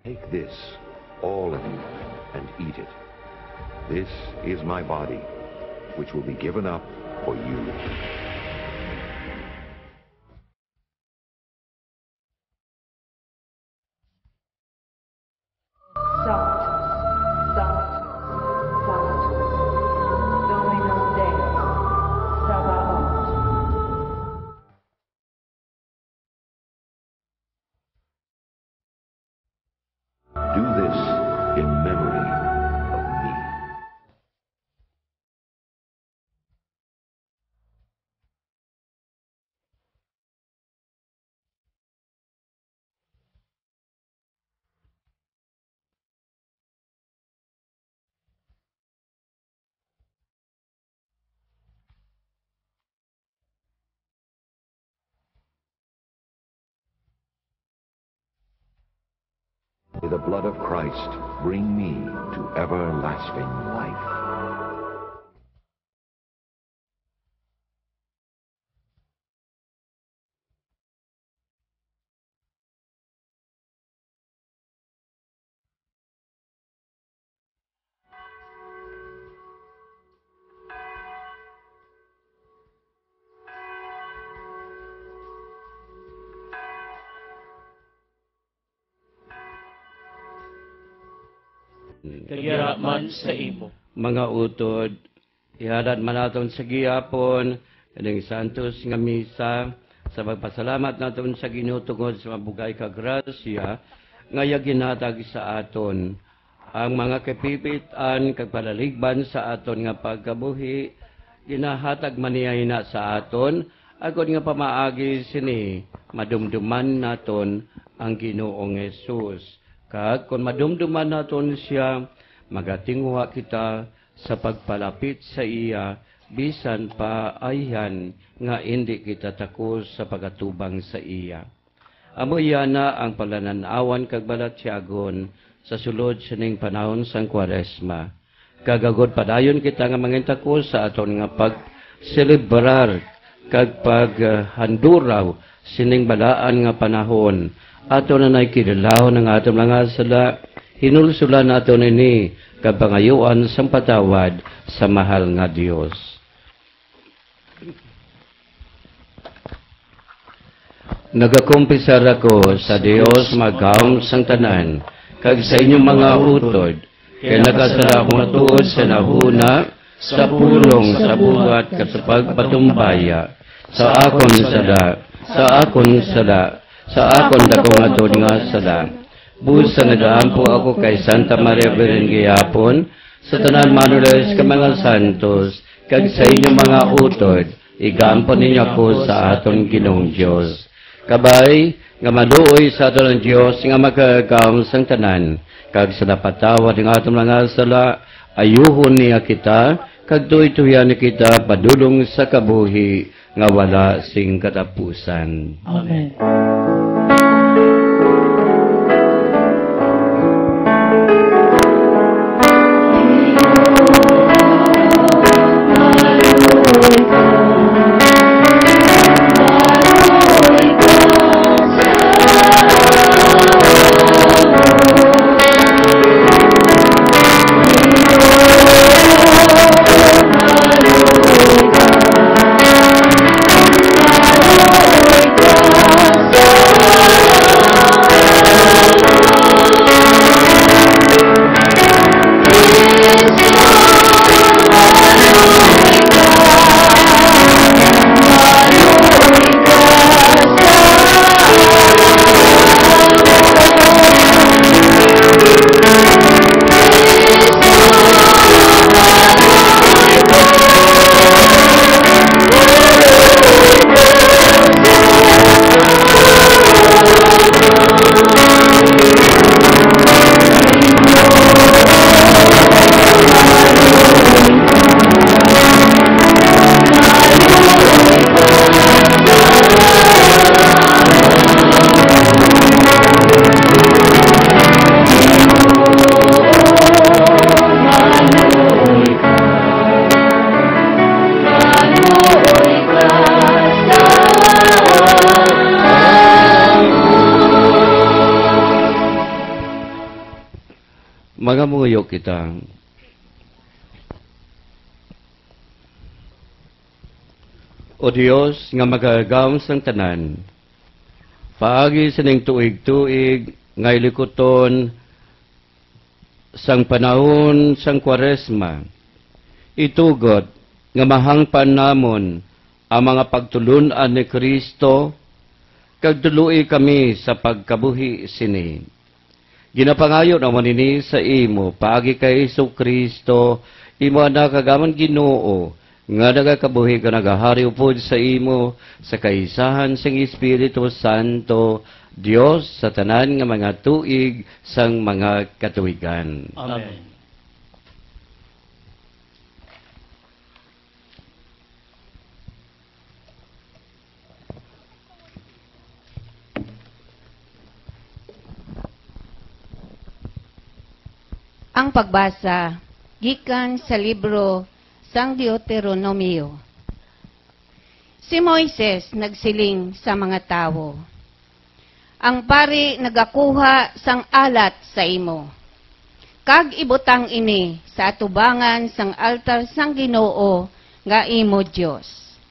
Take this, all of you, and eat it. This is my body, which will be given up for you. Do this in memory of me. May the blood of Christ bring me to everlasting life. Kagira man sa imo. Mga utod, ihalad man naton sa gihapon, ining santos nga misa, sa magpasalamat naton sa Ginoo tungod sa mabugay ka grasya, nga ginhatag sa aton. Ang mga kapipitan, kag palaligban sa aton nga pagkabuhi, ginahatag maniyahina sa aton, agod nga pamaagi sini, madumduman naton ang Ginoong Hesus. Kag kung madumduman naton siya, magatingwa kita sa pagpalapit sa iya, bisan pa ayhan nga hindi kita takos sa pagatubang sa iya. Amo yana ang palananawan kag balatyagon sa sulod sining panahon sang Kwaresma. Kagagod padayon kita nga mangintakos sa aton nga pagselebrar kag paghanduraw sining balaan nga panahon. Ato na naikilalaw ng atong mga sala, hinulsulan nato nini kapangayuan sang patawad sa mahal nga Dios. Nagakumpisar ako sa Dios magkaom sang tanan, kag sa inyong mga utod, kaya nakasala akong matuod sa nahuna, sa pulong, sa buhat, kat sa pagpatumbaya, sa akon sala, sa akon dakong atod nga sala. Busa nagaampo ako kay Santa Maria Virgen gihapon, sa tanan manulis ka mga santos, kag sa inyong mga utod, igampo ninyo ako sa aton Ginoong Diyos. Kabay, nga maluoy sa aton ang Diyos, nga magkagam sang tanan, kag sa napatawad ng atong mga sala, ayuhon niya kita, kag tuy-tuyan kita padulong sa kabuhi, nga wala sing katapusan. Amen. Hallelujah. Magamuyo kita. O Dios nga magagawang sang tanan, paagi sa ning tuig-tuig nga ilikuton sang panahon sang Kwaresma, itugot nga mahangpan namon ang mga pagtulunan ni Kristo, kag duluy kami sa pagkabuhi sini. Ginapangayo naman ini sa imo, paagi kay Hesus Kristo, imo anak kagaman Ginoo, nga nagakabuhi ka nagahari upod sa imo, sa kaisahan sang Espiritu Santo, Dios sa tanan nga mga tuig sang mga katuigan. Amen. Ang pagbasa gikan sa libro sang Deuteronomio. Si Moises nagsiling sa mga tao, ang pari nagakuha sang alat sa imo, kag ibutang ini sa atubangan sang altar sang Ginoo nga imo Dios.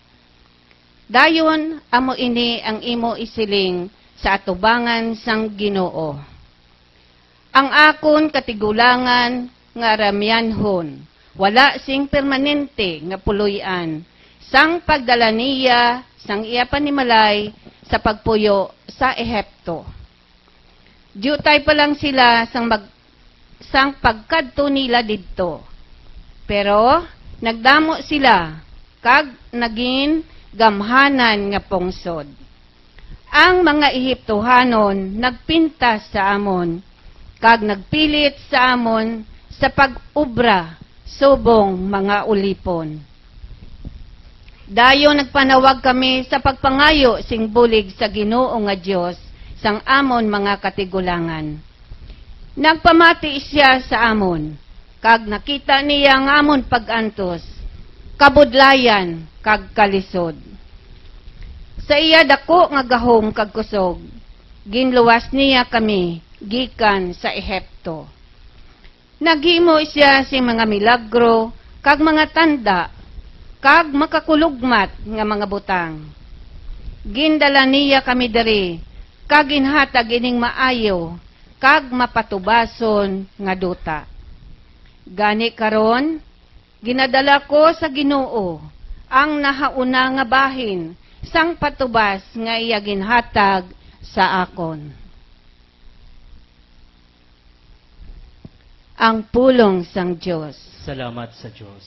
Dayon amo ini ang imo isiling sa atubangan sang Ginoo. Ang akon katigulangan nga ramyanhon, wala sing permanente nga puloy-an, sang pagdala niya, sang iya panimalay, sa pagpuyo sa Ehipto. Diyutay pa lang sila sang pagkadto nila didto. Pero, nagdamo sila, kag naging gamhanan nga pungsod. Ang mga Ehiptohanon nagpintas sa amon, kag nagpilit sa amon sa pag-ubra subong mga ulipon. Dayon nagpanawag kami sa pagpangayo sing bulig sa Ginoo nga Dios sang amon mga katigulangan. Nagpamati siya sa amon, kag nakita niya ang amon pag-antos, kabudlayan kag kalisod. Sa iya dako nga gahom kag kusog, ginluwas niya kami gikan sa Ehipto. Naghimo siya si mga milagro, kag mga tanda, kag makakulugmat nga mga butang. Gindala niya kami diri, kag ginhatag ining maayo, kag mapatubason nga duta. Gani karon, ginadala ko sa Ginoo ang nahauna nga bahin, sang patubas nga iya ginhatag sa akon. Ang pulong sang Diyos. Salamat sa Diyos.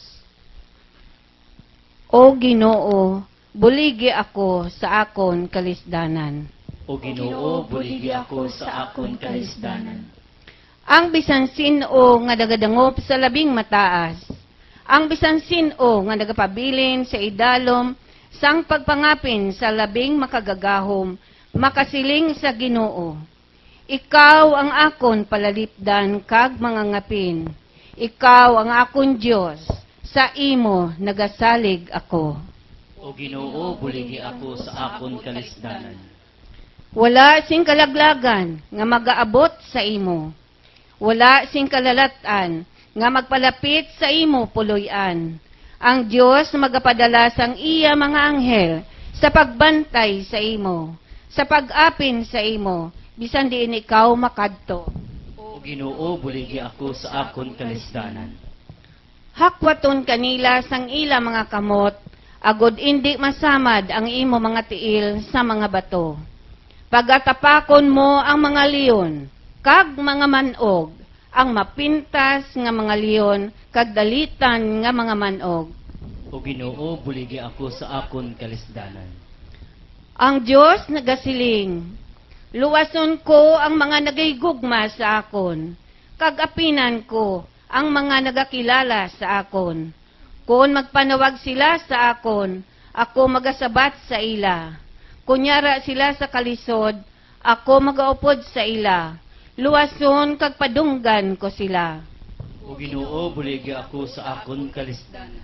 O Ginoo, buligi ako sa akon kalisdanan. O Ginoo, buligi ako sa akon kalisdanan. Ang bisan sino nga nagadangop sa labing mataas, ang bisan sino nga nagapabilin sa idalom, sang pagpangapin sa labing makagagahom, makasiling sa Ginoo. Ikaw ang akon palalipdan kag mga ngapin. Ikaw ang akon Diyos, sa imo nagasalig ako. O Ginoo, buligi ako sa akon kalisdanan. Wala sing kalaglagan nga magaabot sa imo. Wala sing kalalatan nga magpalapit sa imo puloy-an. Ang Diyos magapadala sang iya mga anghel sa pagbantay sa imo, sa pag-apin sa imo, bisan diin ikaw makadto. O Ginoo, buligi ako sa akon kalisdanan. Hakwaton kanila sang ila mga kamot, agod indi masamad ang imo mga tiil sa mga bato. Pagatapakon mo ang mga leon, kag mga manog, ang mapintas nga mga leon, kag dalitan nga mga manog. O Ginoo, buligi ako sa akon kalisdanan. Ang Diyos nagasiling, luwason ko ang mga nagigugma sa akon, kag apinan ko ang mga nagakilala sa akon. Kung magpanawag sila sa akon, ako magasabat sa ila. Kunyara sila sa kalisod, ako magaupod sa ila. Luwason kag padunggan ko sila. O Ginoo, buligi ako sa akon kalisdanan.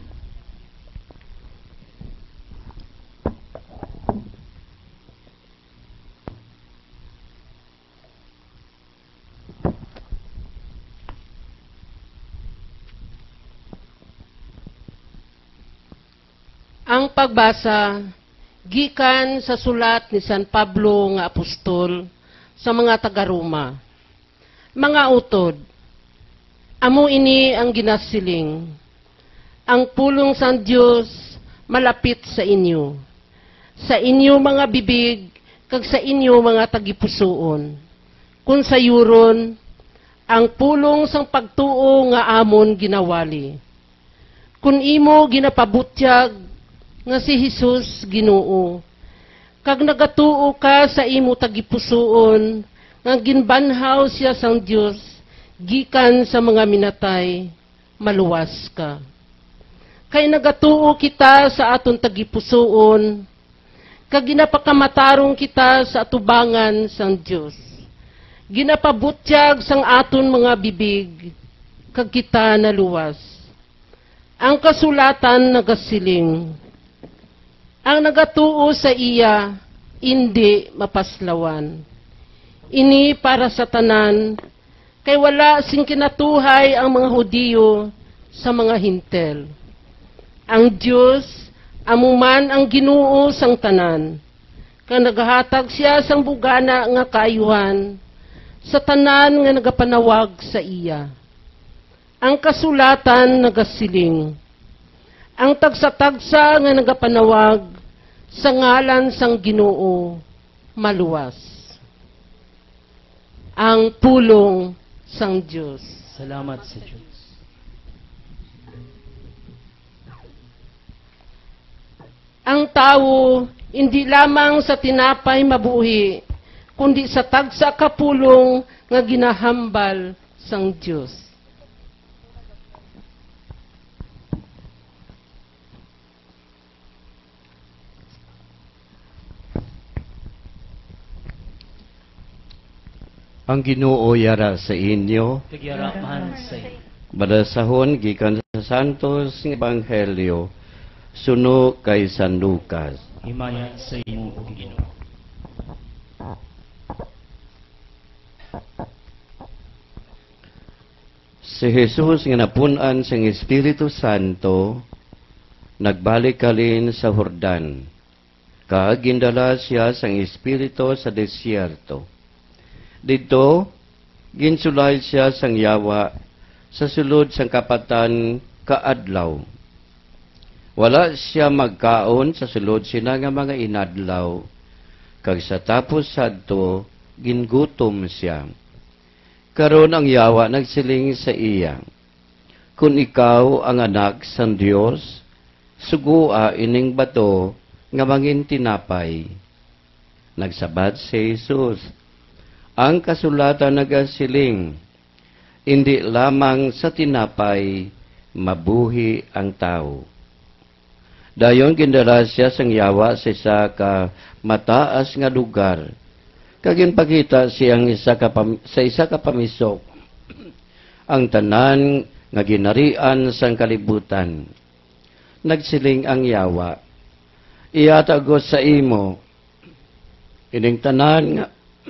Ang pagbasa gikan sa sulat ni San Pablo nga apostol sa mga taga-Roma. Mga utod, amo ini ang ginasiling. Ang pulong sang Dios malapit sa inyo. Sa inyo mga bibig, kag sa inyo mga tagipusoon. Kung sayuron, ang pulong sang pagtuo nga amon ginawali. Kung imo ginapabutyag nga si Jesus Ginoo, kag nagatuo ka sa imo tagipusoon, nga ginbanhaw siya sang Dios, gikan sa mga minatay, maluwas ka. Kay nagatuo kita sa aton tagipusoon, kag ginapakamatarong kita sa atubangan sang Dios. Ginapabutyag sang aton mga bibig, kag kita naluwas. Ang kasulatan nagasiling, ang nagatuo sa iya, hindi mapaslawan. Ini para sa tanan, kay wala sing kinatuhay ang mga Hudiyo sa mga Hintel. Ang Diyos, amuman ang Ginoo sang tanan, kang nagahatag siya sang bugana nga kaayuhan, sa tanan nga nagapanawag sa iya. Ang kasulatan nagasiling, ang tagsa-tagsa nga nagapanawag sa ngalan sang Ginoo maluwas. Ang pulong sang Diyos. Salamat sa Diyos. Ang tao hindi lamang sa tinapay mabuhi, kundi sa tagsa kapulong nga ginahambal sang Diyos. Ang Ginoo yara sa inyo, Kagyarapan sa iyo. badasahon gikan sa Santos nga Ebanghelyo, suno kay San Lucas. Himaya sa imo, O Ginoo. Si Jesus nga napunan sang Espiritu Santo, nagbalik kalin sa Jordan. Kagindala siya sang Espiritu sa desyerto. Dito, ginsulay siya sang yawa sa sulod sang kapatan kaadlaw. Wala siya magkaon sa sulod sina nga mga inadlaw, kag sa tapos sadto, gingutom siya. Karon ang yawa nagsiling sa iya, kung ikaw ang anak sang Dios, sugua ining bato nga mangin tinapay. Nagsabat si Jesus, ang kasulatan nagasiling, hindi lamang sa tinapay mabuhi ang tao. Dayon gindala siya sang yawa sa isa ka mataas nga lugar. Kagin pakita siyang sa isa ka pamisok ang tanan nga ginarian sang kalibutan. Nagsiling ang yawa, iatagos sa imo ining tanan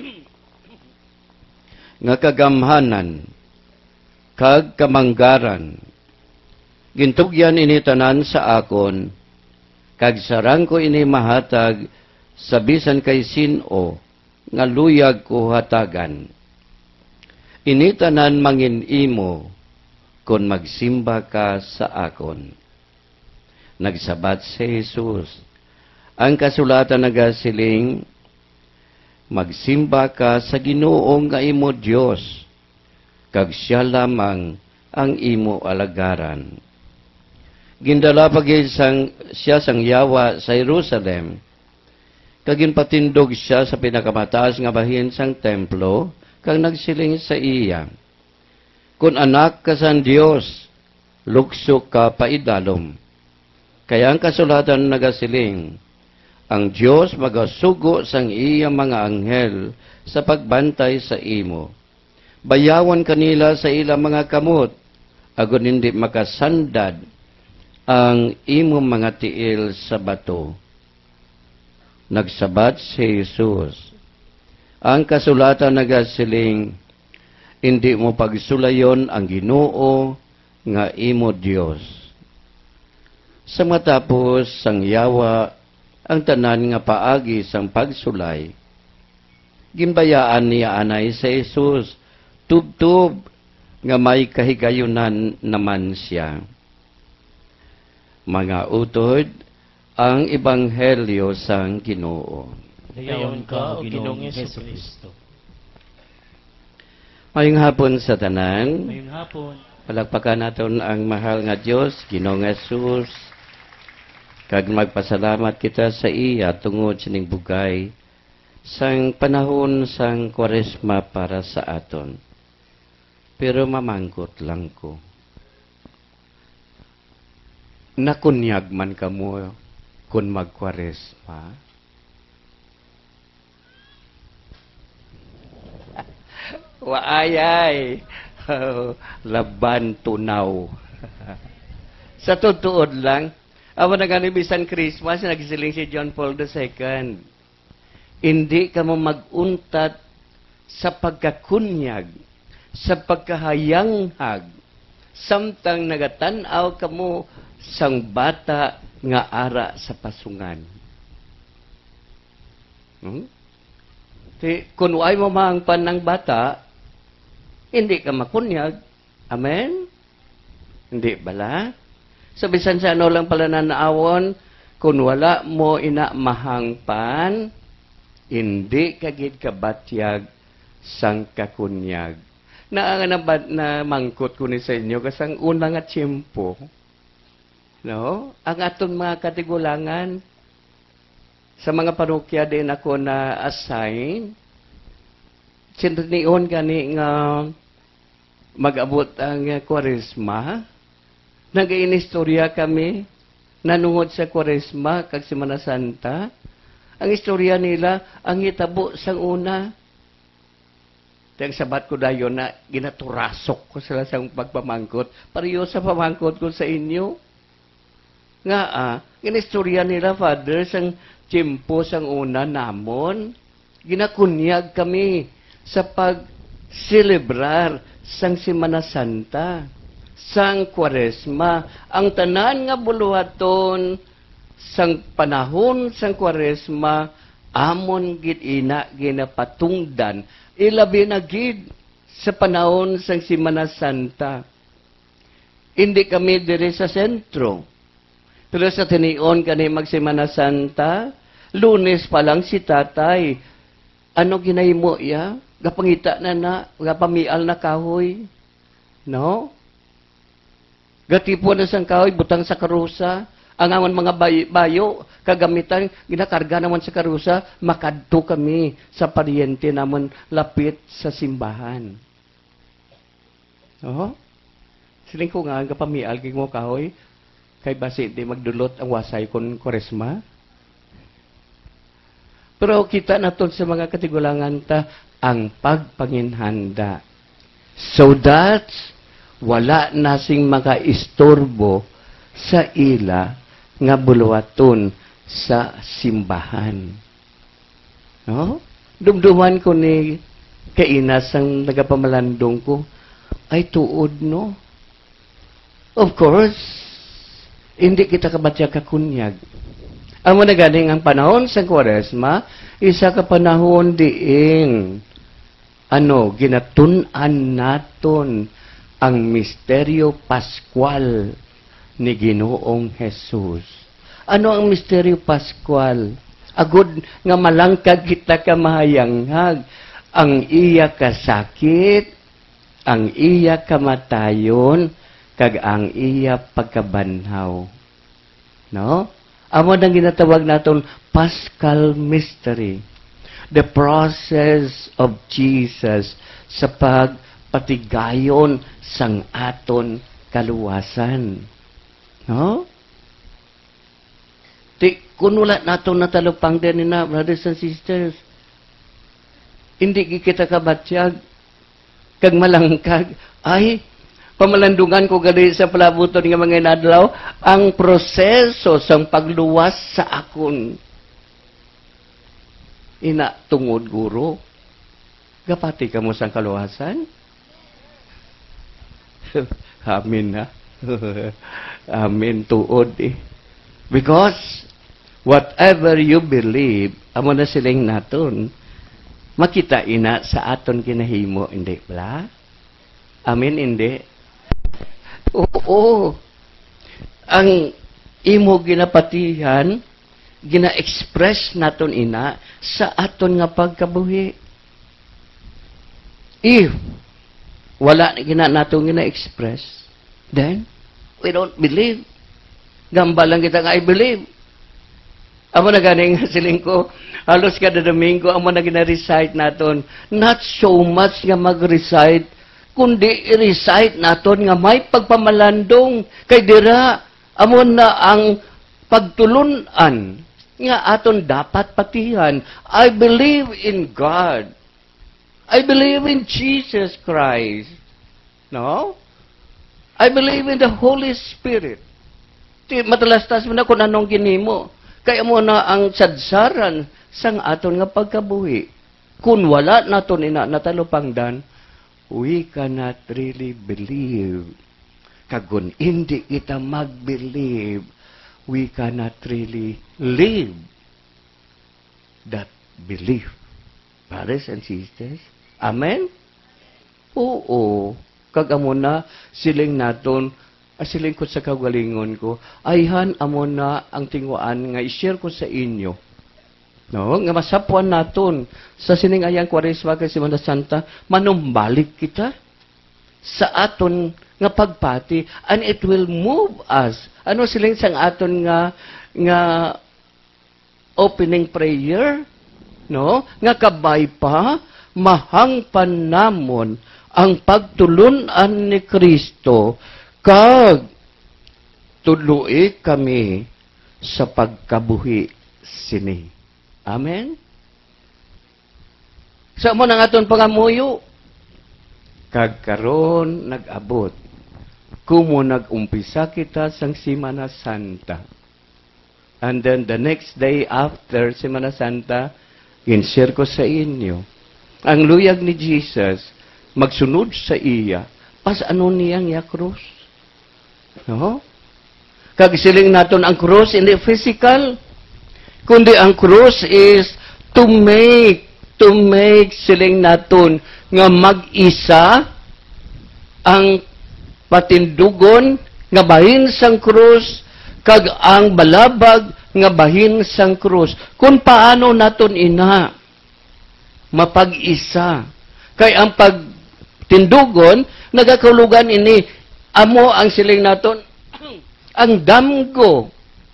nga kagamhanan kag kamanggaran. Gintugyan ini tanan sa akon, kag sarang ko ini mahatag sa bisan kay sino nga luyag ko hatagan. Ini tanan mangin imo kon magsimba ka sa akon. Nagsabat si Jesus, ang kasulatan nagasiling, magsimba ka sa Ginoo nga imo Dios, kag siya lamang ang imo alagaran. Gindala pagay siya sang yawa sa Jerusalem, kag ginpatindog siya sa pinakamataas nga bahin sang templo, kag nagsiling sa iya, kung anak ka sang Dios, lukso ka paidalom. Kaya ang kasulatan nagasiling, ang Diyos magasugo sang iya mga anghel sa pagbantay sa imo. Bayawan kanila sa ilang mga kamot, agon hindi makasandad ang imo mga tiil sa bato. Nagsabat si Jesus, ang kasulatan nagasiling, hindi mo pagsulayon ang Ginoo nga imo Dios. Sa matapos sang yawa ang tanan nga paagi sang pagsulay, ginbayaan niya anay sa Jesus, tubtub nga may kahigayunan naman siya. Mga utod, ang Ebanghelyo sang Ginoo. Dayon ka, o Ginoong Hesus Kristo. Mayong hapon sa tanan, Ngayong hapon, palagpakan naton ang mahal nga Dios, Ginoong Hesus, kag magpasalamat kita sa iya tungod sining bugay sang panahon sang Kwaresma para sa aton. Pero mamangkot lang ko. Nakunyag man kamo kung mag-Kwaresma. Waayay. Laban tunaw. Sa tutuod lang, awan na gani bisan Christmas, nagsiling si John Paul II. Hindi ka mo mag-untat sa pagkakunyag, sa pagkahayanghag, samtang nagatanaw ka mo sang bata nga ara sa pasungan. Kung ay mo mahangpan ng bata, hindi ka makunyag. Amen? Hindi bala? So, bisan sa ano lang pala nanaawon, kung wala mo ina mahangpan, hindi kagid kabatyag sang kakunyag. Na mangkot ko ni sa inyo, kasang una nga tiyempo, no? Ang aton mga katigulangan, sa mga parokya din ako na assign, sinunion gani nga mag-abot ang Kwaresma. Nag-inistorya kami, nanungod sa Kwaresma, kag Semana Santa. Ang istorya nila, ang hitabo sang una. Tiyang sabat ko dayon na ginaturasok ko sila sa pagpamangkot. Pariyo sa pamangkot ko sa inyo. Nga inistorya nila, Father, sang tiyempo sang una namon. Ginakunyag kami sa pag-celebrar sang Semana Santa, sang Kwaresma. Ang tanan nga buluhaton sang panahon sang Kwaresma, amon gid ina ginapatungdan, ilabi na gid sa panahon sang Semana Santa. Hindi kami diri sa sentro. Pero sa tinion kani mag Semana Santa, Lunes pa lang si tatay, ano ginahimo ya? Gapangita na, gapamial na kahoy. No? Gatipo na sang kahoy, butang sa karusa. Ang amon mga bayo, kagamitan, ginakarga naman sa karusa, makadto kami sa paryente naman lapit sa simbahan. No? Siling ko nga, gapamial, kay mo kahoy, kay basi di magdulot ang wasay kon Kwaresma. Pero kita naton sa mga katigulangan ta ang pagpanginhanda. So that wala nasing makaistorbo sa ila nga buluwaton sa simbahan. No? Dumduman ko ni kainas ang nagapamalandong ko, ay tuod, no? Of course, hindi kita kabatya kakunyag. Amo na ganing ang panahon sa Kwaresma, isa ka panahon diing ginatun-an naton ang misteryo Pascual ni Ginoong Jesus. Ano ang misteryo Pascual? Agud nga malangkag kita ka mahayanghag, ang iya kasakit, ang iya kamatayon, kag ang iya pagkabanhaw. No? Amo nang ginatawag naton Paschal Mystery. The process of Jesus sa pagpatigayon sang aton kaluwasan. No? Kung wala naton natalupang din na, brothers and sisters, hindi kita kabatyag, kag malangkag, ay, pamalandungan ko gali sa palabuton nga mga inadlaw, ang proseso sang pagluwas sa akon. Ina tungod guro. Gapati ka mo sang kaluwasan? Amin na. Amin tuod eh. Because whatever you believe, amo na siling naton, makita ina sa aton kinahimo, hindi ba? Amen, hindi? Oo. Ang imo ginapatihan, gina-express naton ina sa aton nga pagkabuhi. If wala na naton gina-express, then we don't believe. Gamba lang kita nga I believe. Amo na ganing siling ko, halos kada Domingo, amo na gina-recite naton. Not so much nga mag-recite, kundi i-recite naton nga may pagpamalandong kay dira, amo na ang pagtulunan nga aton dapat patihan. I believe in God. I believe in Jesus Christ. No? I believe in the Holy Spirit. Matalastas mo na kung anong ginimo. Kaya mo na ang sadsaran sang aton nga pagkabuhi. Kung wala naton ina natalupangdan, we cannot really believe. Kagun hindi kita mag-believe, we cannot really live that belief. Brothers and sisters, amen? Oo. Kagamo na siling naton, siling ko sa kagalingon ko, ayhan amo na ang tinguan nga i-share ko sa inyo. No, nga masapuan naton sa sining ayang Kwaresma kay Semana Santa, manumbalik kita sa aton nga pagpati and it will move us. Ano siling sang aton nga opening prayer, no? Nga kabay pa mahangpan namon ang pagtulunan ni Kristo kag tuluy kami sa pagkabuhi sini. Amen? Sa mo nang aton pangamuyo, kag karon nag-abot. Kumo nag-umpisa kita sang Semana Santa. And then the next day after Semana Santa, in-share ko sa inyo, ang luyag ni Jesus, magsunod sa iya, pas ano niyang ya krus. No? Kag siling naton ang krus, hindi physical, kundi ang krus is to make siling naton nga mag-isa ang patindugon nga bahin sang krus kag ang balabag nga bahin sang krus. Kung paano naton ina mapag-isa. Kay ang pagtindugon nagakulugan ini amo ang siling naton ang damgo,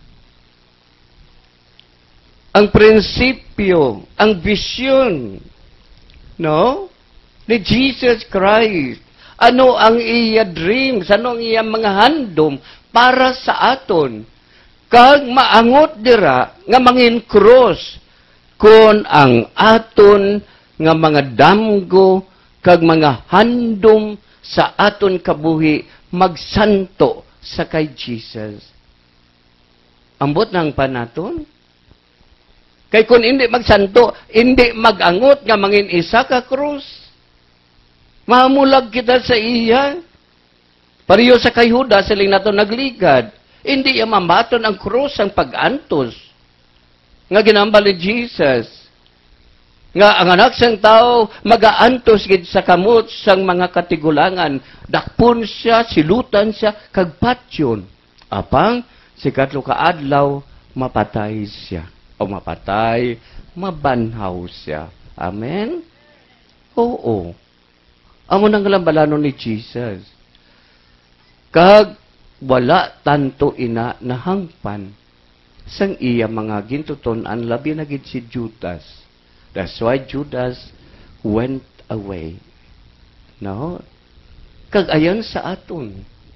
ang prinsipyo, ang vision, no? Ni Jesus Christ. Ano ang iya dreams, ano ang iya mga handom para sa aton. Kag maangot dira nga mangin cross kon ang aton nga mga damgo kag mga handom sa aton kabuhi magsanto sa kay Jesus. Ambot ng panaton. Kay kung hindi magsanto, hindi magangot nga mangin isa ka krus. Mamulag kita sa iya. Pariyo sa kay Judas, siling nato nagligad. Hindi iya mamaton ang krus ang pag-antos. Nga ginambal ni Jesus. Nga ang anak sang tao, mag-aantos gid sa kamot sang mga katigulangan. Dakpon siya, silutan siya, kagpatyon. Apang, si katlo kaadlaw, mapatay siya. O mapatay, mabanhaw siya. Amen? Oo. Amo nang lambalano ni Jesus. Kag wala tanto ina nahangpan sang iya mga gintuton an labi na gid si Judas. That's why Judas went away. No? Kag ayan sa aton.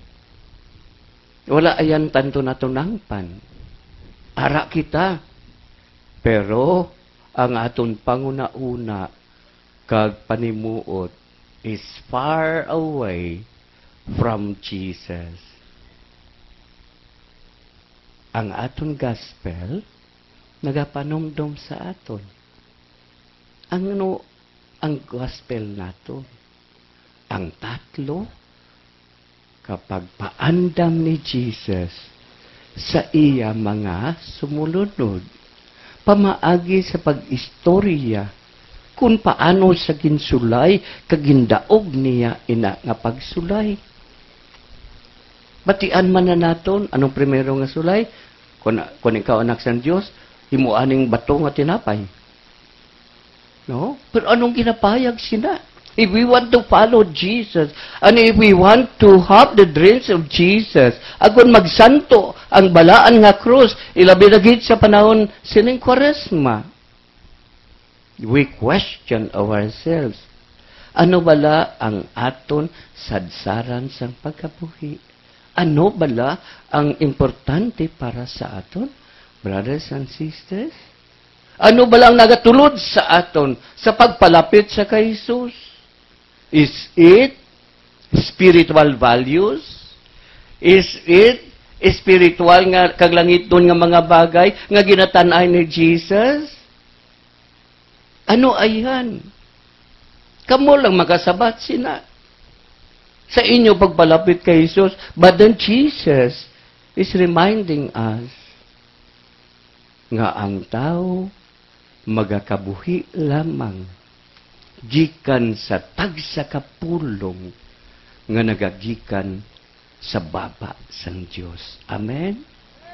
Wala ayan tanto nato nangpan. Ara kita. Pero ang aton panguna-una kag panimuot is far away from Jesus. Ang aton gospel nagapanomdom sa aton. Ang gospel nato? Ang tatlo kapag paandam ni Jesus sa iya mga sumulunod. Pamaagi sa pag-istorya kung paano sa ginsulay kagindaog niya ina nga pagsulay. Batian man na naton, anong primero nga sulay? Kung ikaw anak sa Diyos, himuaning bato nga tinapay. No? Pero anong ginapayag sila? If we want to follow Jesus, and if we want to have the dreams of Jesus, agon magsanto ang balaan nga krus, ilabi na gid sa panahon sining Kwaresma, we question ourselves. Ano bala ang aton sadsaran sang pagkabuhi? Ano bala ang importante para sa aton, brothers and sisters? Ano bala ang nagatulod sa aton sa pagpalapit sa kay Jesus? Is it spiritual values? Is it spiritual nga kaglangiton nga mga bagay nga ginatanay ni Jesus? Ano ayan? Kamo lang makasabat sina sa inyo pagpalapit kay Jesus. But then Jesus is reminding us nga ang tao magakabuhi lamang gikan sa tagsa kapulong nga nagagikan sa baba sang Dios. Amen?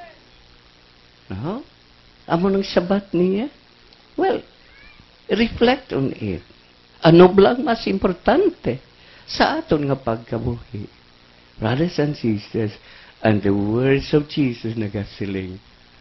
No? Amo nang sabat niya? Well, reflect on it. Ano blang mas importante sa aton nga pagkabuhi? Brothers and sisters, and the words of Jesus nagasiling,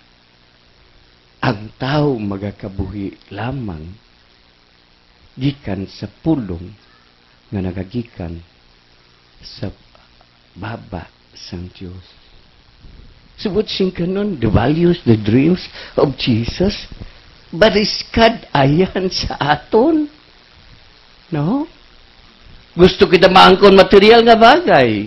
ang tao magakabuhi lamang gikan sa pulong nga nagagikan sa baba sang Diyos. Subot sing kanon, the values, the dreams of Jesus, bariskad ayan sa aton. No? Gusto kita maangkon material nga bagay.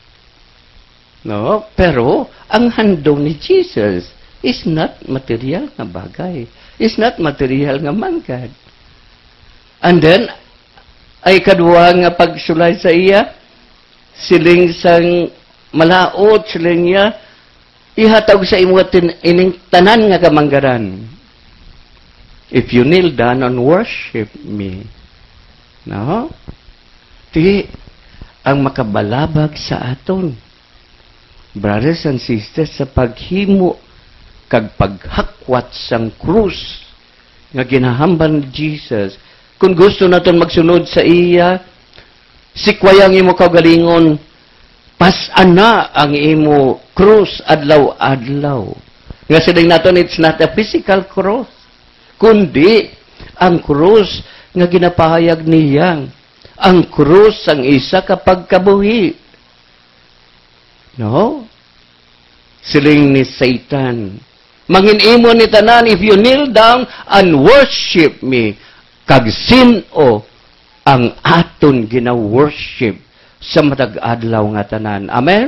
No? Pero, ang handong ni Jesus is not material nga bagay. Is not material nga manggad. And then, ay kadwa nga pagsulay sa iya, siling sang malaot, siling niya, ihatag sa imo ining tanan nga kamanggaran. If you kneel down and worship me, no? Di, ang makabalabag sa aton. Brothers and sisters, sa paghimo kag paghakwat sang krus nga ginahamban ni Jesus, kung gusto natin magsunod sa iya, sikwayang imo kaugalingon, pas-ana ang imo krus adlaw-adlaw. Nga siling natin, it's not a physical cross, kundi ang krus nga ginapahayag niyang, ang krus ang isa kapag kabuhi. No? Siling ni Satan, mangin-imo ni tanan, if you kneel down and worship me, kag sino ang aton gina-worship sa matag adlaw nga tanan. Amen?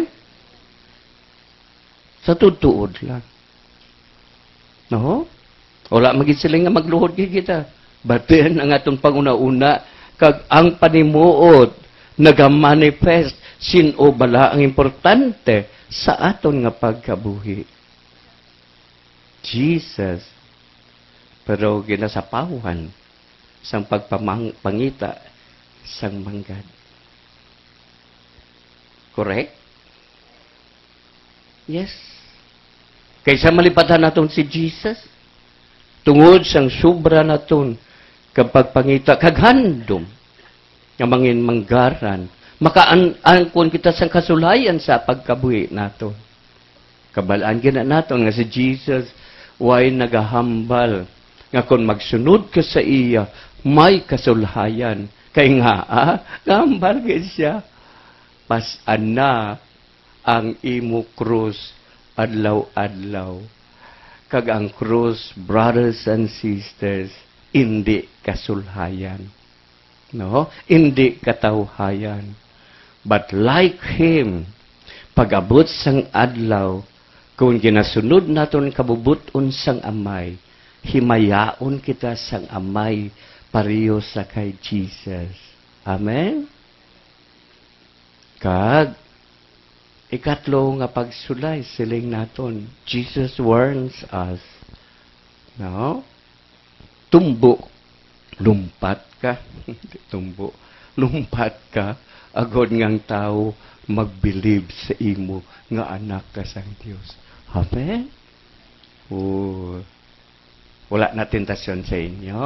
Sa tutuod lang. No? Wala maging sila nga magluhod kita. Batin ang aton panguna-una, kag ang panimuot nagamanifest sino bala ang importante sa aton nga pagkabuhi. Jesus. Pero ginasapawan sang pagpangita sang manggad. Correct? Yes. Kaysa malipatan naton si Jesus, tungod sang sobra naton kapag pangita kaghandom nga mangin manggaran, makaangkon kita sang kasulayan sa pagkabuhi naton. Kabalaan gina naton nga si Jesus way nagahambal nga kung magsunod ka sa iya, may kasulhayan. Kaya nga, gambal ka siya. Pas-ana ang imo krus adlaw-adlaw. Kag ang krus, brothers and sisters, hindi kasulhayan. No? Hindi katawhayan. But like Him, pag-abot sang adlaw, kung ginasunod naton kabubuton sang amay, himayaon kita sang amay pariyo sa kay Jesus. Amen? Kag, Ikatlo nga pagsulay siling naton. Jesus warns us. No? Tumbo. Lumpat ka. Tumbo. Lumpat ka. Agod ngang tao magbilib sa imo nga anak ka sang Dios. Amen? Oh. Wala na tentasyon sa inyo.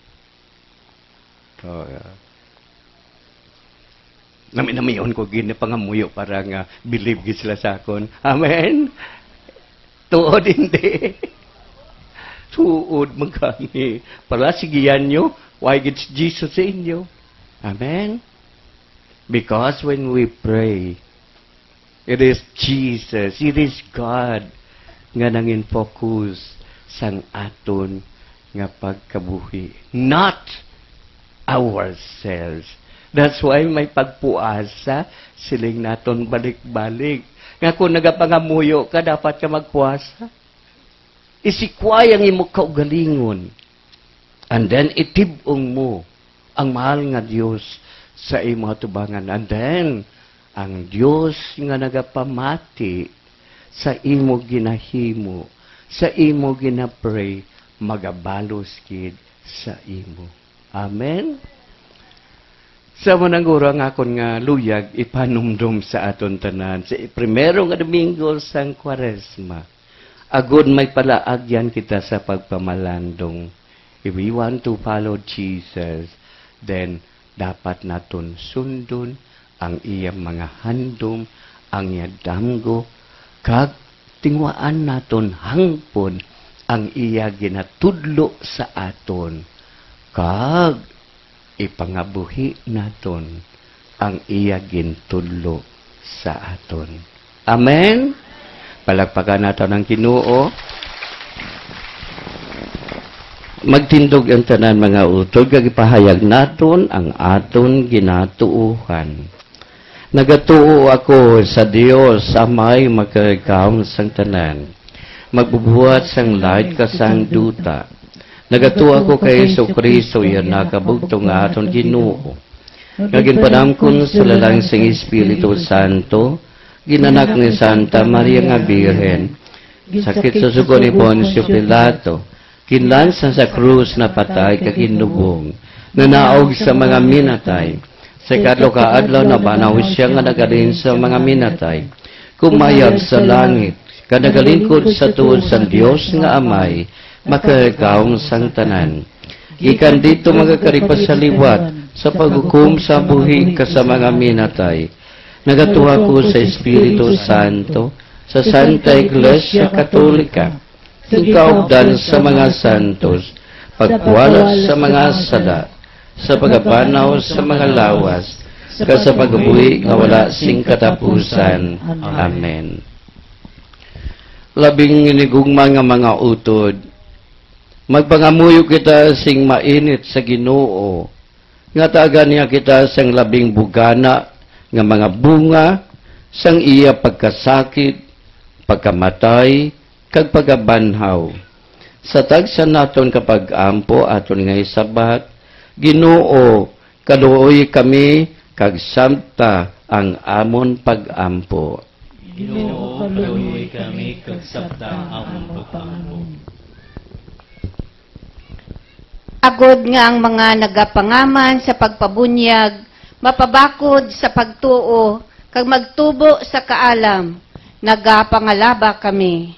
Nami-namiyon ko ginapangamuyo para nga believe gid sila sa akon. Amen? Tuod hindi. Tuod magkami. Para sigiyan nyo, why gid Jesus sa inyo? Amen? Because when we pray, it is Jesus, it is God nga nangin focus sang aton nga pagkabuhi. Not ourselves. That's why may pagpuasa siling naton balik-balik. Nga kung nagapangamuyo ka, dapat ka magpuasa. Isikway ang imo kaugalingon. And then itibong mo ang mahal nga Dios sa imo tubangan. And then ang Dios nga nagapamati sa imo ginahimo, sa imo ginapray, magabalos kid sa imo. Amen? Sa mananggura nga akon nga luyag, ipanumdum sa aton tanan, sa primero nga Domingo sang Kwaresma. Agod may palaagyan kita sa pagpamalandong. If we want to follow Jesus, then dapat naton sundon ang iyang mga handom, ang iyang damgo, kag tingwaan naton hangpon ang iya ginatudlo sa aton. Kag ipangabuhi naton ang iya gintudlo sa aton. Amen? Palagpakan naton ang Ginoo. Magtindog ang tanan mga utod, kag ipahayag naton ang aton ginatuuhan. Nagatuo ako sa Dios amay magkagawon sang tanan. Magbubuhat sang light kasang duta. Nagatuo ako kay Jesucristo yan nakabugtong nga aton Ginoo. Naginpadamkon sa lalangsing Espiritu Santo, ginanak ni Santa Maria nga Birhen, sakit sa suko ni Poncio Pilato, kinlansan sa krus na patay kaginubong, nanaog sa mga minatay, sa kadlo-kaadlaw na banaw siya nga nagalin sa mga minatay, kumayag sa langit, kanagalingkod sa tuod sa Dios nga Amay, makagawong sang tanan. Ikan dito magkakaripas sa liwat, sa paghukom sa buhi ka sa mga minatay. Nagatuwa ko sa Espiritu Santo, sa Santa Iglesia Katolika, tingkaugdan sa mga santos, pagkuwalas sa mga sala, sa pagapanaw sa mga lawas, ka sa pagbuhi nga wala sing katapusan. Amen. Labing inigugma nga mga utod, magpangamuyo kita sing mainit sa Ginoo, nga taga niya kita sang labing bugana, nga mga bunga, sang iya pagkasakit, pagkamatay, kag pagabanhaw. Sa tagsa naton kapag ampo aton nga isabat, Ginoo, kaluoy kami, kag samta ang amon pag-ampo. Ginoo, kaluoy kami, kag sabta ang amon pag-ampo. Agod nga ang mga nagapangaman sa pagpabunyag, mapabakod sa pagtuo, kag magtubo sa kaalam, nagapangalaba kami.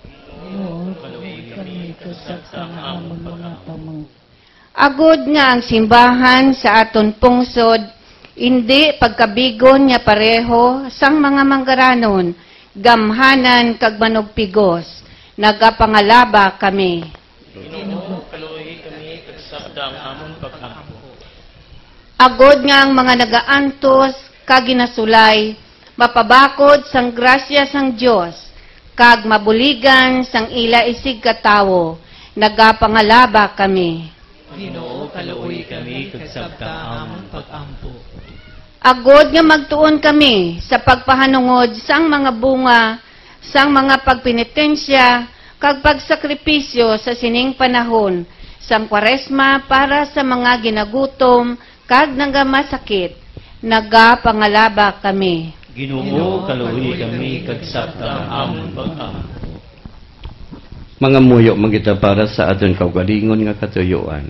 Agod nga ang simbahan sa aton pungsod, hindi pagkabigon nga pareho sang mga manggaranon, gamhanan kag manugpigos, nagapangalaba kami. Ginoo, kaluoy kami, kag sabta ang amon pag-ampo. Agod nga ang mga nagaantos, kag ginasulay, mapabakod sang grasya sang Dios, kag mabuligan sang ila isig katawo, nagapangalaba kami. Ginoo, kaluoy kami, kag sabta ang amon pag-ampo. Agod nga magtuon kami sa pagpahanungod sang mga bunga, sang mga pagpenitensya, kag pagsakripisyo sa sining panahon, sang Kwaresma para sa mga ginagutom, kag nagamasakit, nagapangalaba kami. Ginoo kaluoy kami kag sabta amon pag-amo. Mga muyo magita para sa aton kaugalingon nga katuyuan.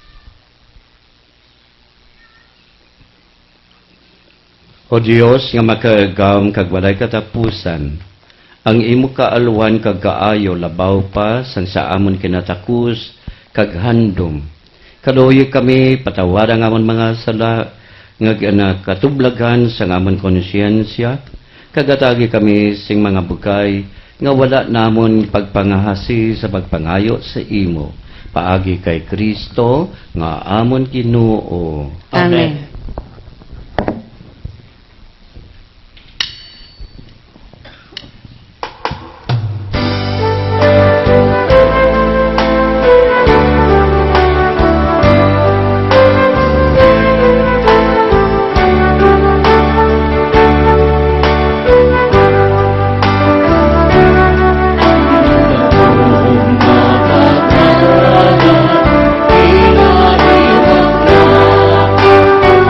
O Dios nga makagawom kag walay katapusan, ang imo kaaluhan kag kaayo labaw pa sang sa amon kinatakus kag handom. Kaluoy kami patawaran amon mga sala nga katublagan sang amon konsyensya, kagatagi kami sing mga bugay nga wala namon pagpangahasi sa pagpangayo sa imo. Paagi kay Kristo nga amon Ginoo. Amen. Ina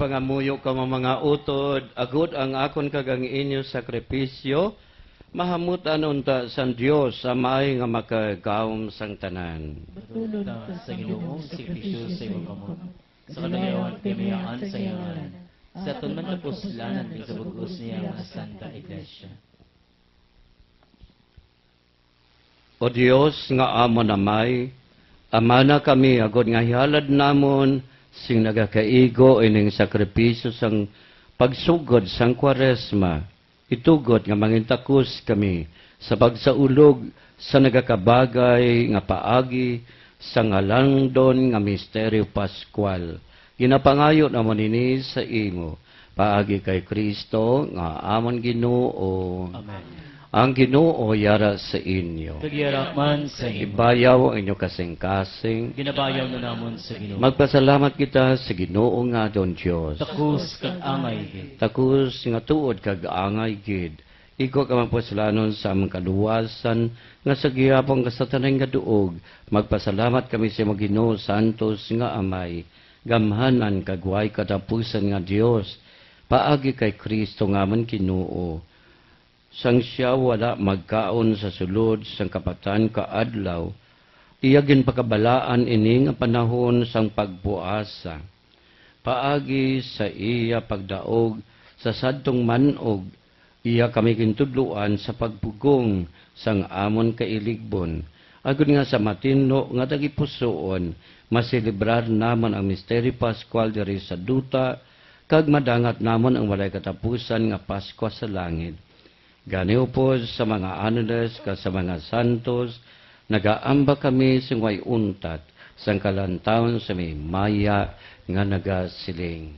pangamuyo ka mga utod, agud ang akon kagang inyo sakripisyo, mahamutan unta sa Dios sa maay nga makagawom sang tanan. Batulod ta sa Ginoong sakripisyo sa imong kamot. Sa kadagayan kamiyan sa iyang ngalan. Sa aton man kapuslanan ug sa bugos niya nga Santa Iglesia. O Dios nga amo namay, amana kami agud nga hihalad namon sing nagakaigo ining sakripisyo sang pagsugod sang Kwaresma. Itugot nga mangintakos kami sa pagsaulog sa nagakabagay nga paagi sa ngalandon nga misteryo Pascual. Ginapangayo namon ini sa imo paagi kay Kristo nga amon Ginoo. Amen. Ang Ginoo yara sa inyo. Kagyaraman sa imo. Ibayaw ang inyo kasing-kasing. Ginabayaw na namon sa Ginoo. Magpasalamat kita sa Ginoo nga Don Dios. Takus kag angay gid. Takus nga tuod kag angay gid. Iko ka magpasalanon sa among kaluwasan nga sa gihapon kasatanay nga duog. Magpasalamat kami sa imong Ginoo santos nga amay. Gamhanan kag way katapusan nga Dios. Paagi kay Kristo nga amon Ginoo. Sang siya wala magkaon sa sulod sang kapatan kaadlaw, iyagin pakabalaan ini nga panahon sang pagpuasa. Paagi sa iya pagdaog sa sadtong manog, iya kami kintudluan sa pagpugong sang amon kailigbon. Agud nga sa matino nga tagipusoon, maselebrar namon ang Misteri Pascual diri sa duta, kag madangat namon ang walay katapusan nga Pasko sa langit. Ganiw po sa mga anoles ka sa mga santos, nagaamba kami sa way untat, sang kalantaon sa may maya nga nagasiling.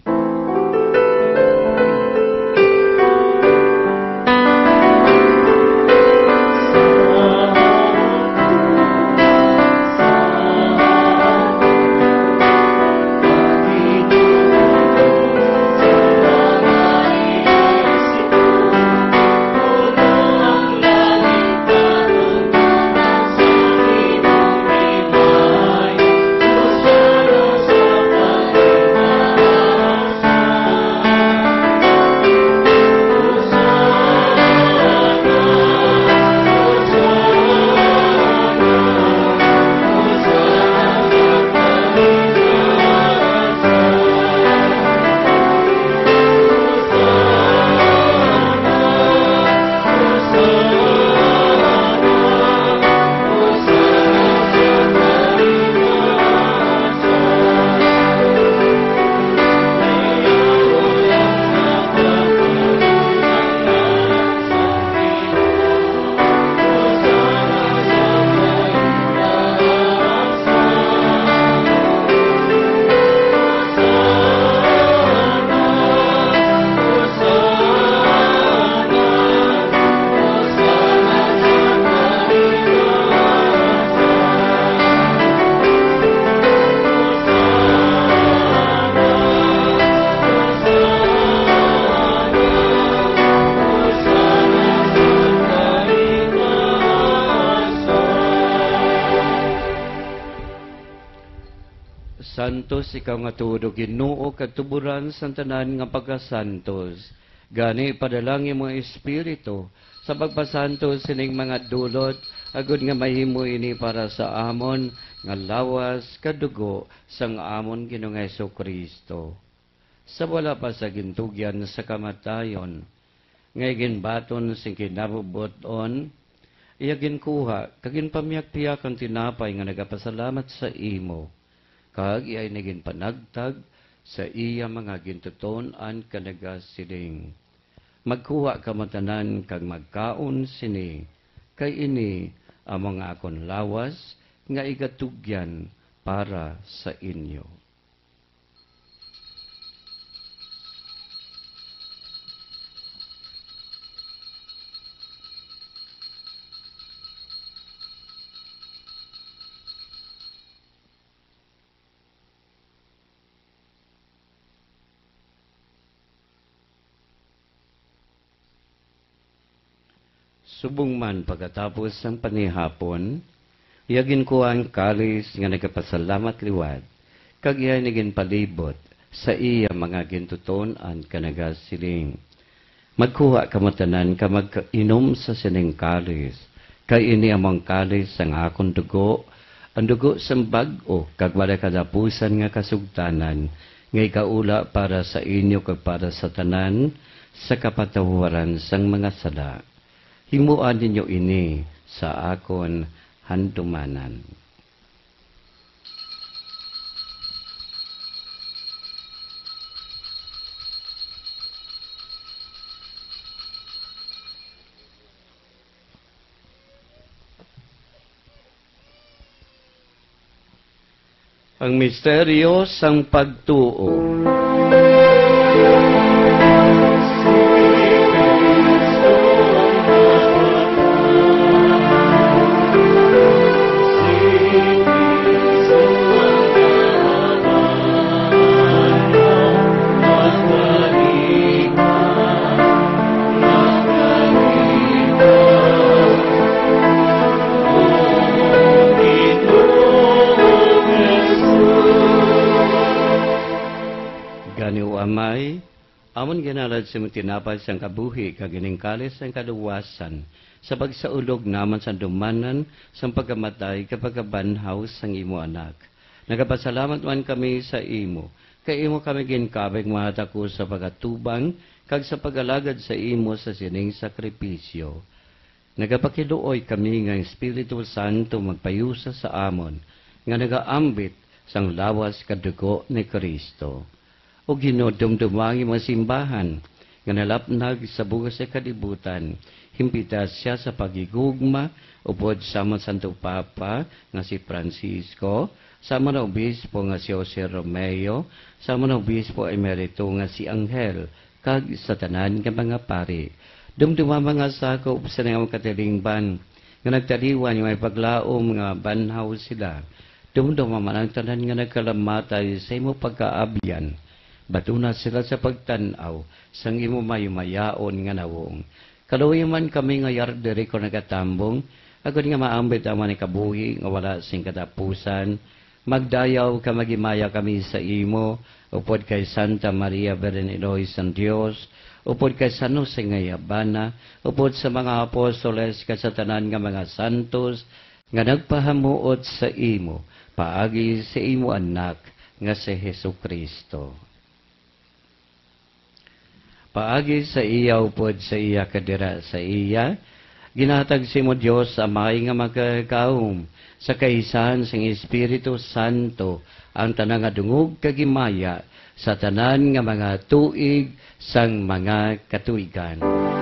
Santos, ikaw nga tudo, Ginoo, kag tuburan sa tanan nga pagkasantos. Gani, padalangin mo Espiritu, sa pagpasantos sining mga dulot, agud nga mahimo ini para sa amon, nga lawas, kadugo, sang amon Ginoong Jesucristo. Sa wala pa sa gintugyan sa kamatayon, ngay ginbaton sing kinabubuton, iya ginkuha, kagin pamiyag-piyak ang tinapay nga nagapasalamat sa imo. Kag iyay naging panagtag sa iya mga gintuton-an kanagasiling. Magkuha ka matanan kag magkaon sini, kay ini ang mga akon lawas nga igatugyan para sa inyo. Subong man pagkatapos ng panihapon, iyagin ko ang kalis nga nagapasalamat liwat, kag iya naging palibot, sa iya mga gintuton-an kanagasiling. Magkuha kamatanan ka mag-inom sa sining kalis, kay ini amang kalis ang akong dugo, ang dugo sang bag-o, kag wala kadapusan nga kasugtanan, ngay kaula para sa inyo kag para sa tanan, sa kapatawaran sang mga sala. Himuan ninyo ini sa akon handumanan. Ang misteryo sang pagtuo. Amay, amon ginalad sa tinapay sang kabuhi, kagining kalis ang kaluwasan, sa pagsaulog naman sa dumanan, sa pagkamatay, kapag banhaw sang imo anak. Nagapasalamat man kami sa imo, kay imo kami ginkabig mahatako sa pagkatubang, kag sa pagalagad sa imo sa sining sakripisyo. Nagapakiluoy kami nga Espiritu Santo magpayusa sa amon, nga nagaambit sang lawas kadugo ni Kristo. O ginodumdumangi mga simbahan, nga nalapnag sa bugas sa kalibutan, himpita siya sa pagigugma, upod sama Santo Papa, nga si Francisco, sama na obispo nga si Jose Romeo, sama na obispo emerito nga si Angel, kag sa tanan nga mga pari. Dumduma mga sakop sa nga katilingban, nga nagtaliwan yung may paglaom nga banhaw sila. Dumduma man ang tanan nga nagkalamatay sa imo pagkaabyan. Batuna sila sa pagtanaw, sang imo mayumayaon nga nawong. Kaluwi man kami nga yardere ko nagatambong, agad nga maambit aman ni kabuhi, nga wala sing katapusan. Magdayaw ka magimaya kami sa imo, upod kay Santa Maria Bereniloy San Dios, upod kay San Jose nga Yabana, upod sa mga apostoles kasatanan nga mga santos, nga nagpahamuot sa imo, paagi sa imo anak, nga si Hesu Kristo. Paagi sa iya upod sa iya kadira sa iya, ginatag si mo Diyos amay nga magkakaum sa kaisahan sang Espiritu Santo ang tanang nga dungog kagimaya sa tanan nga mga tuig sang mga katuigan.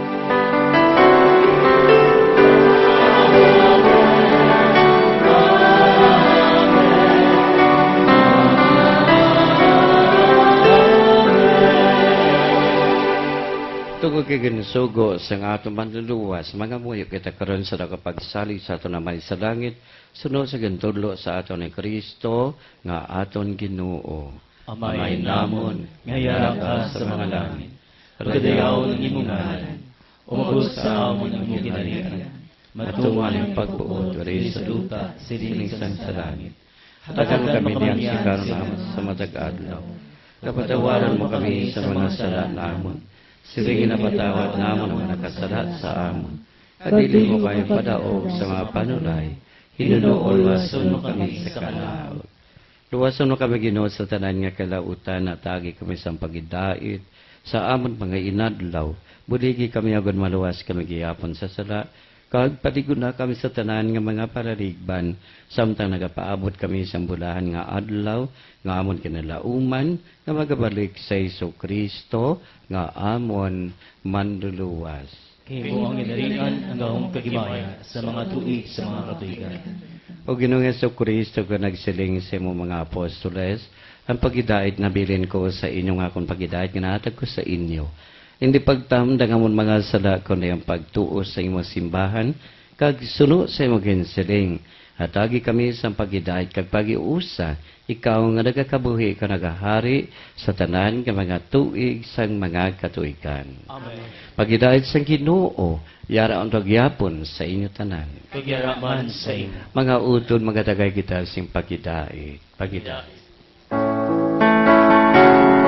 Tungod kay ginsugo sang ato manluluwas, mga muyo kita karon sa nakapagsali sa ato na may sa langit, sunod sa gintudlo sa ato ni Kristo, nga aton Ginoo. Amay namon, ngayara ka sa mga langit, pagdayaw ng imong ngalan, umabot sa amon ang imong ginalian, matungan ang pagbuod, rin sa lupa, silinisan sa langit. Hatagan kami niyang sikaro naman sa matag-adlaw, kapatawaran mo kami sa mga sala namon, siringin na patawad namon ang nakasalat sa amon. Kadili mo kayo padaog sa mga panulay, hinunool wason mo kami sa kalaot. Luwason mo kami Ginoo sa tanan nga kalautan, at agi kami sa pagidait, sa amon mga inadlaw, buligi kami agad maluwas kami giyapon sa sala, kag patigod na kami sa tanan nga mga paraligban, samtang nagapaabot kami sa bulahan nga adlaw, nga amon kinalauman, nga magabalik sa Iso Kristo, nga amon manluluwas. Kay mo ang ginarian ang gahong kagimaya sa mga tuig sa mga katuigan. O Ginoong Hesus Kristo ko nagsiling sa imo mga apostoles, ang pagidait na bilin ko sa inyo nga akong pagidait, ginatag ko sa inyo. Hindi pagtamdang amon mga sala kundi ang pagtuo sa imo simbahan, kag suno sa imo ginsiling. At agi kami sa pagidait kag pagiusa, ikaw nga nagakabuhi ka nagahari sa tanan nga mga tuig sang mga katuigan. Amen. Pagidait sa Ginoo, yara ang tagyapon sa inyo tanan. Pagyaraman sa imo. Mga utod, mga tagay kita sing pagidait. Pagidait.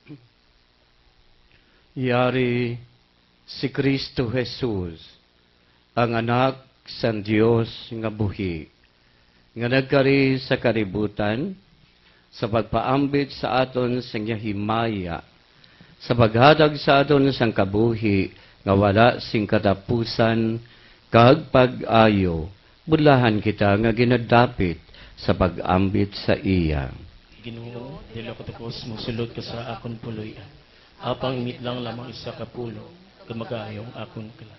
Yari si Kristo Jesus, ang anak sang Dios nga buhi, nga nagkari sa kaributan, sa pagpaambit sa aton sang himaya, sa paghatag sa aton sang kabuhi, nga wala sing katapusan, kag pag-ayo, bulahan kita nga ginadapit sa pag-ambit sa iya. Ginoo, dili ko tapos musulod ka sa akon puloy-an. Apang imit lang lamang isa ka pulo, kumagayong akon kala.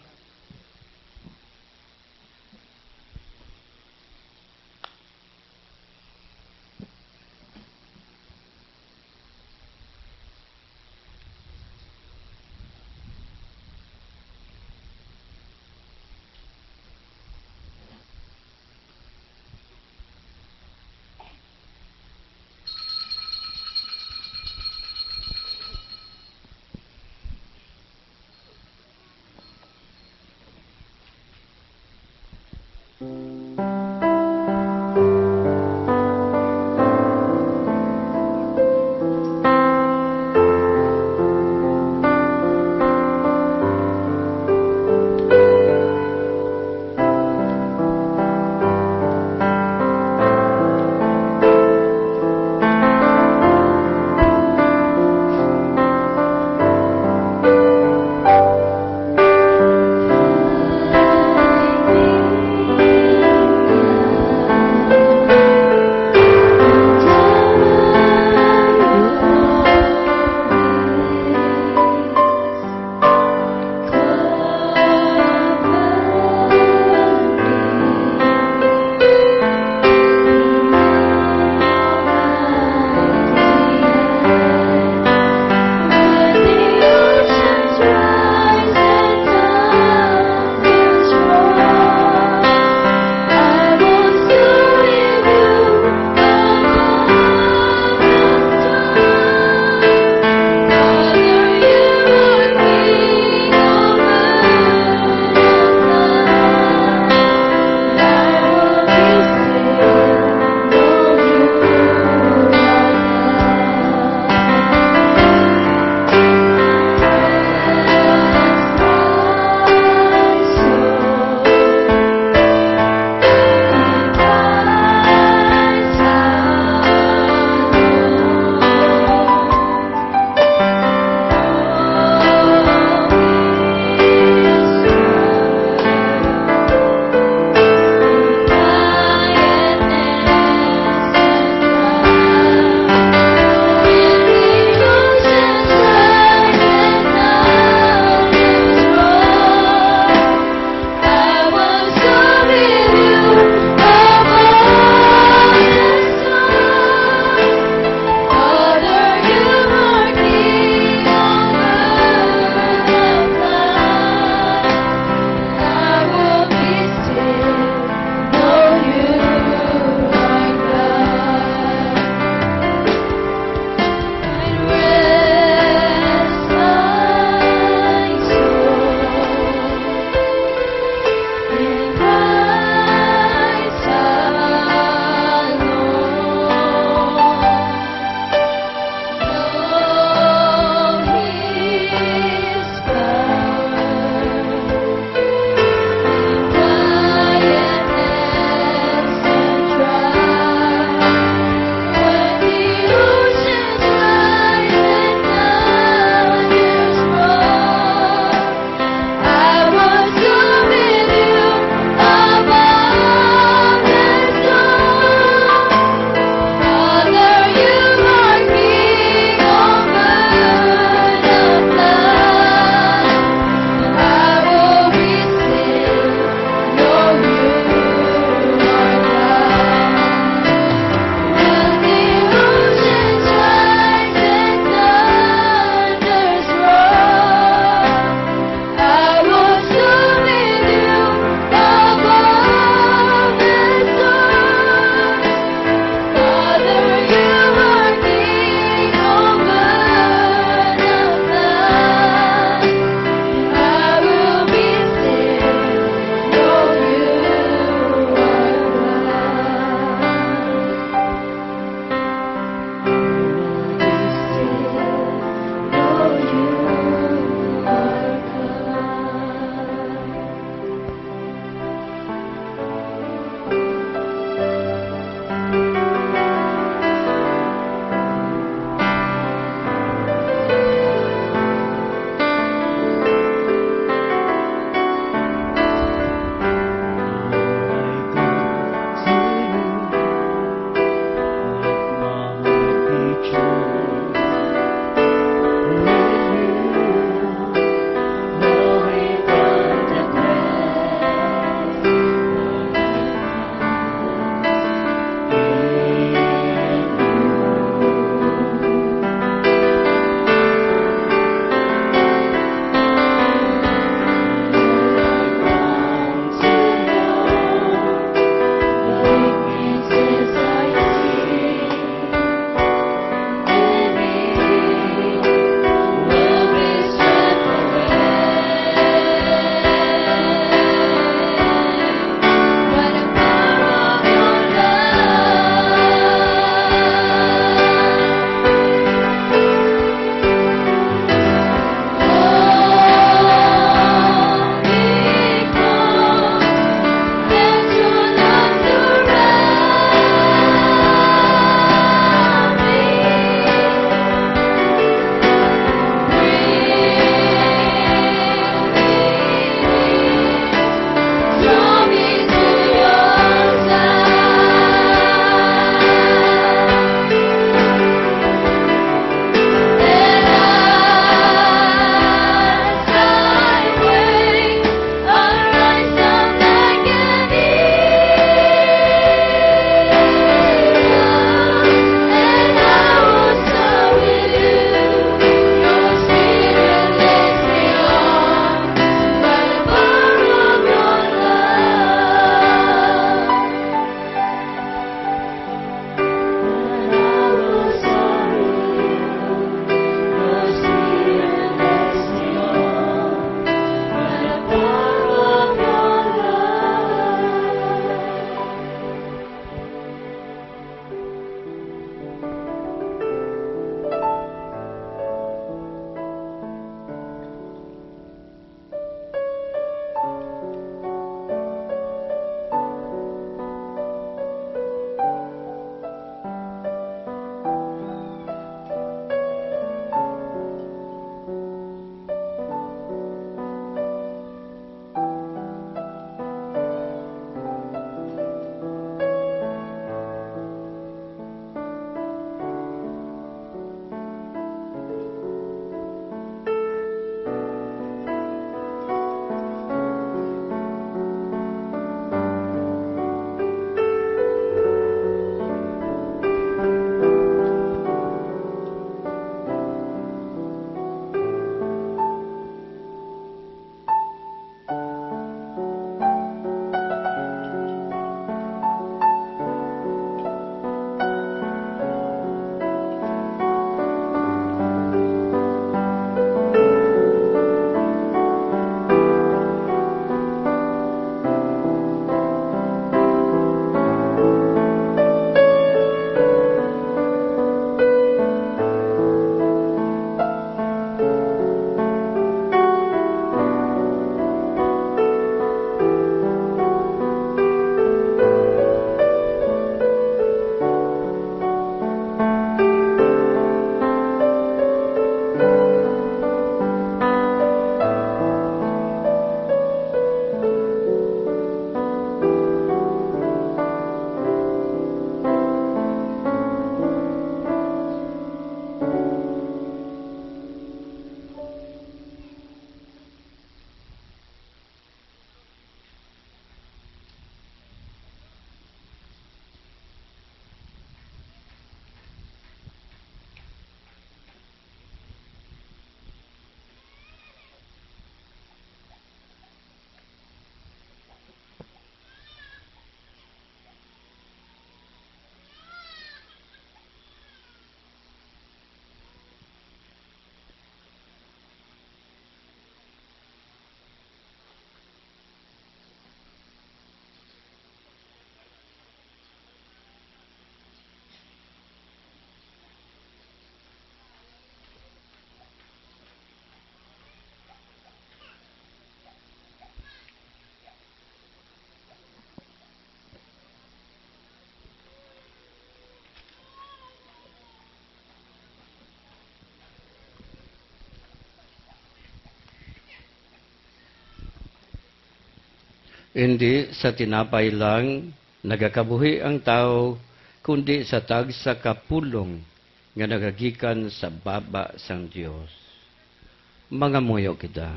Hindi sa tinapay lang nagakabuhi ang tao, kundi sa tag sa kapulong nga nagagikan sa baba sang Dios. Mga muyo kita.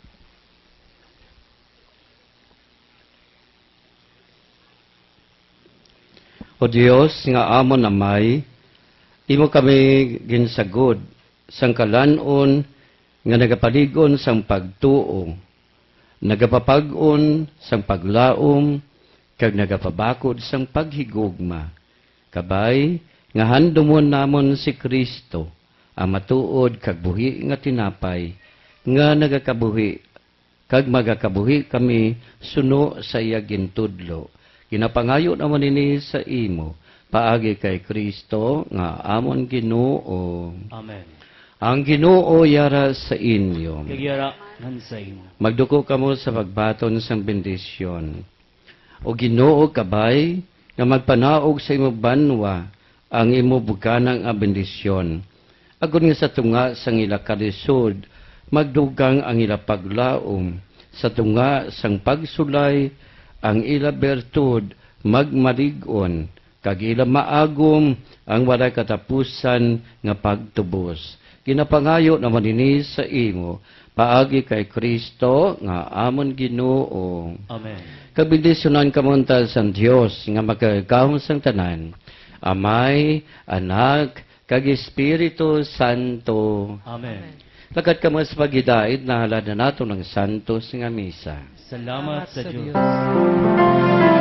O Dios nga amon amay, imo kami ginsagod sang kalanon nga nagapaligon sang pagtuo, nagapapag-on sang paglaom, kag nagapabakod sang paghigugma. Kabay, nga handumon namon si Kristo, ang matuod kag buhi nga tinapay, nga nagakabuhi, kag magakabuhi kami suno sa iya gintudlo. Ginapangayo naman ini sa imo, paagi kay Kristo, nga amon Ginoo. Amen. Ang Ginoo yara sa inyo. Kagyara nan sa imo. Magduko kamo sa pagbaton sang bendisyon. O Ginoo kabay, nga magpanaog sa imo banwa, ang imo buganang a bendisyon. Agon nga sa tunga sang ila kalisod, magdugang ang ila paglaom, sa tunga sang pagsulay, ang ila bertud magmarigon, kag ila maagom ang walay katapusan nga pagtubos. Ginapangayo naman ini sa imo, paagi kay Kristo nga amon Ginoo. Amen. Kabindisyonan kamunta sa Dios nga magkagahom sang tanan, Amay, Anak, kag Espiritu Santo. Amen. Lakat ka mas paghidaid na halad na nato ng santos nga misa. Salamat sa Diyos.